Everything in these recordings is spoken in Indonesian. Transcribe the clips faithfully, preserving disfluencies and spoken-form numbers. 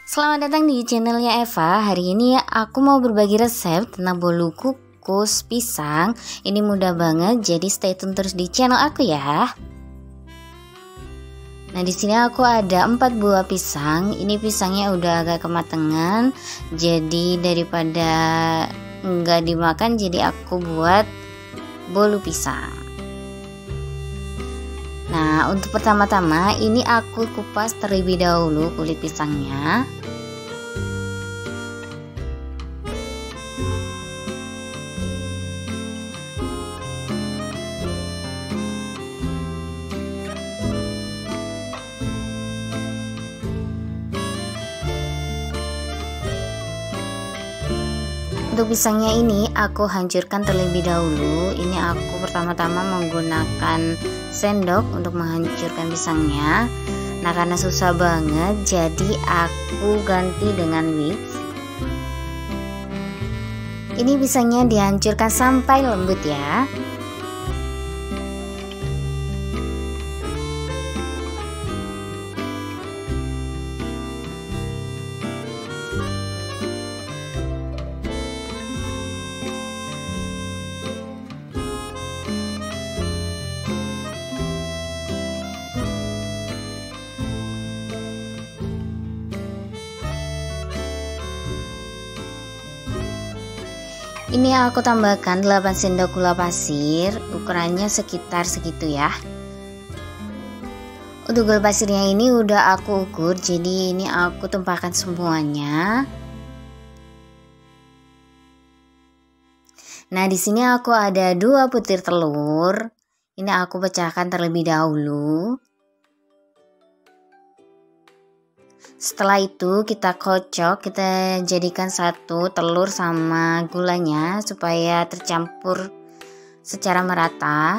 Selamat datang di channelnya Eva. Hari ini aku mau berbagi resep tentang bolu kukus pisang. Ini mudah banget, jadi stay tune terus di channel aku ya. Nah, di sini aku ada empat buah pisang. Ini pisangnya udah agak kematangan, jadi daripada nggak dimakan, jadi aku buat bolu pisang. Nah, untuk pertama-tama ini aku kupas terlebih dahulu kulit pisangnya. Untuk pisangnya ini aku hancurkan terlebih dahulu. Ini aku pertama-tama menggunakan sendok untuk menghancurkan pisangnya. Nah, karena susah banget, jadi aku ganti dengan whisk. Ini pisangnya dihancurkan sampai lembut ya. Ini aku tambahkan delapan sendok gula pasir, ukurannya sekitar segitu ya. Untuk gula pasirnya ini udah aku ukur, jadi ini aku tumpahkan semuanya. Nah, di sini aku ada dua butir telur. Ini aku pecahkan terlebih dahulu. Setelah itu kita kocok, kita jadikan satu telur sama gulanya supaya tercampur secara merata.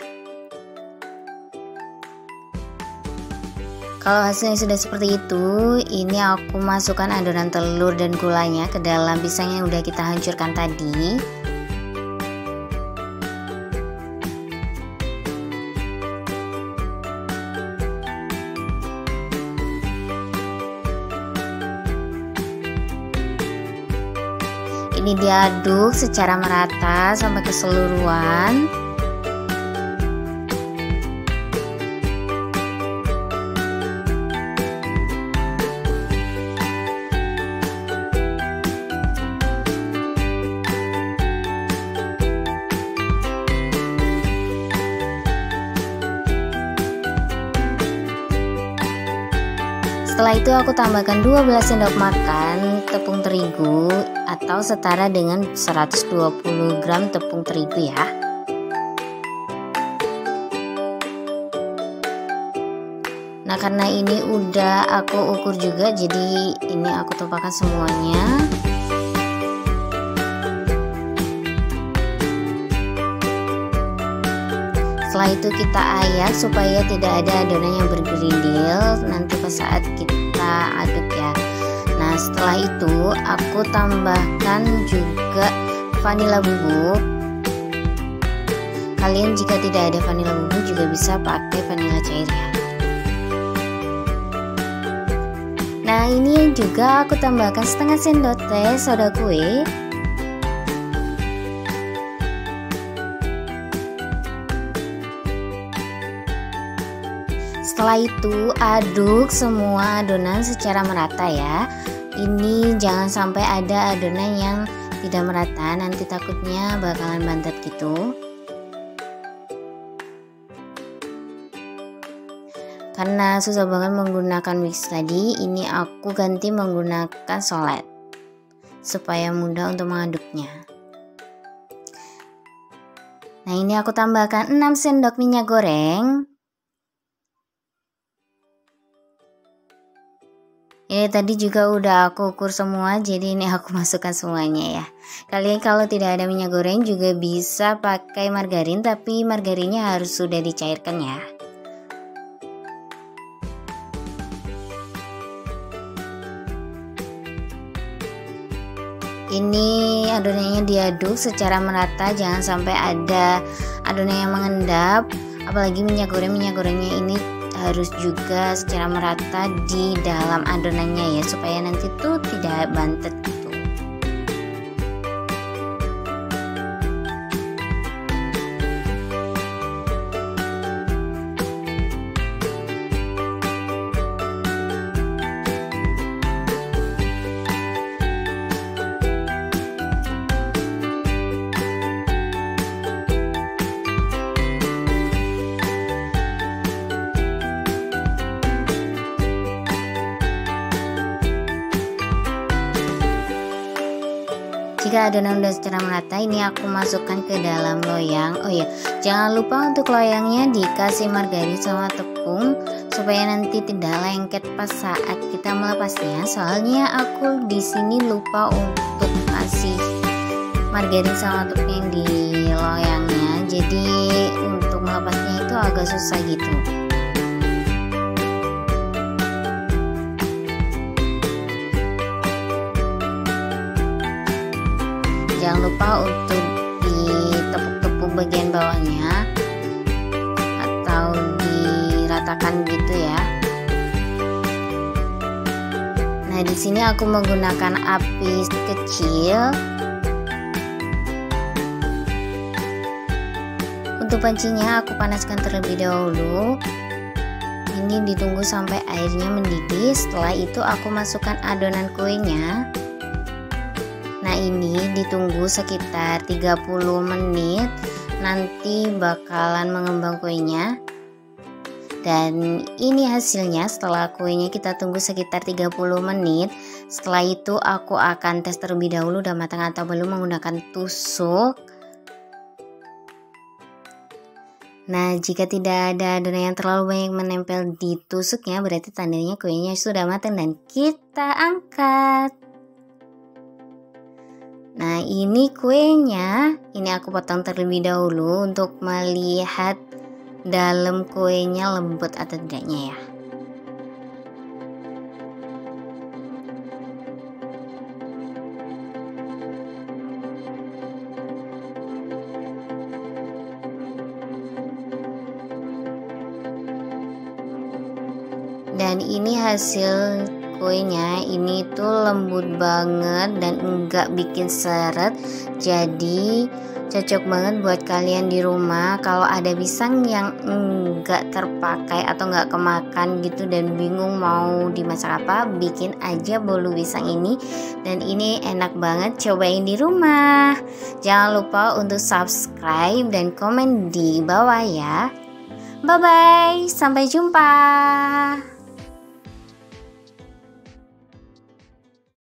Kalau hasilnya sudah seperti itu, ini aku masukkan adonan telur dan gulanya ke dalam pisang yang udah kita hancurkan tadi. Ini diaduk secara merata sampai keseluruhan. Setelah itu aku tambahkan dua belas sendok makan tepung terigu atau setara dengan seratus dua puluh gram tepung terigu ya. Nah, karena ini udah aku ukur juga, jadi ini aku tumpahkan semuanya. Setelah itu kita ayak supaya tidak ada adonan yang bergerindil nanti pas saat kita aduk ya. Nah, setelah itu aku tambahkan juga vanila bubuk. Kalian jika tidak ada vanila bubuk juga bisa pakai vanila cair ya. Nah, ini juga aku tambahkan setengah sendok teh soda kue. Setelah itu aduk semua adonan secara merata ya. Ini jangan sampai ada adonan yang tidak merata, nanti takutnya bakalan bantet gitu. Karena susah banget menggunakan whisk tadi, ini aku ganti menggunakan solet supaya mudah untuk mengaduknya. Nah, ini aku tambahkan enam sendok minyak goreng. Ini tadi juga udah aku ukur semua, jadi ini aku masukkan semuanya ya. Kalian kalau tidak ada minyak goreng juga bisa pakai margarin, tapi margarinnya harus sudah dicairkan ya. Ini adonannya diaduk secara merata, jangan sampai ada adonan yang mengendap. Apalagi minyak goreng, minyak gorengnya ini harus juga secara merata di dalam adonannya ya, supaya nanti tuh tidak bantet gitu. Jika adonan udah secara merata, ini aku masukkan ke dalam loyang. Oh ya, jangan lupa untuk loyangnya dikasih margarin sama tepung supaya nanti tidak lengket pas saat kita melepasnya. Soalnya aku di sini lupa untuk kasih margarin sama tepung di loyangnya, jadi untuk melepasnya itu agak susah gitu. Jangan lupa untuk ditepuk-tepuk bagian bawahnya atau diratakan gitu ya. Nah, di sini aku menggunakan api kecil. Untuk pancinya aku panaskan terlebih dahulu. Ini ditunggu sampai airnya mendidih. Setelah itu aku masukkan adonan kuenya. Nah, ini ditunggu sekitar tiga puluh menit, nanti bakalan mengembang kuenya. Dan ini hasilnya setelah kuenya kita tunggu sekitar tiga puluh menit. Setelah itu aku akan tes terlebih dahulu udah matang atau belum menggunakan tusuk. Nah, jika tidak ada adonan yang terlalu banyak menempel di tusuknya, berarti tandanya kuenya sudah matang dan kita angkat. Nah, ini kuenya, ini aku potong terlebih dahulu untuk melihat dalam kuenya lembut atau tidaknya ya. Dan ini hasil kuenya, ini tuh lembut banget dan enggak bikin seret, jadi cocok banget buat kalian di rumah. Kalau ada pisang yang enggak terpakai atau enggak kemakan gitu dan bingung mau dimasak apa, bikin aja bolu pisang ini, dan ini enak banget, cobain di rumah. Jangan lupa untuk subscribe dan komen di bawah ya. Bye bye, sampai jumpa.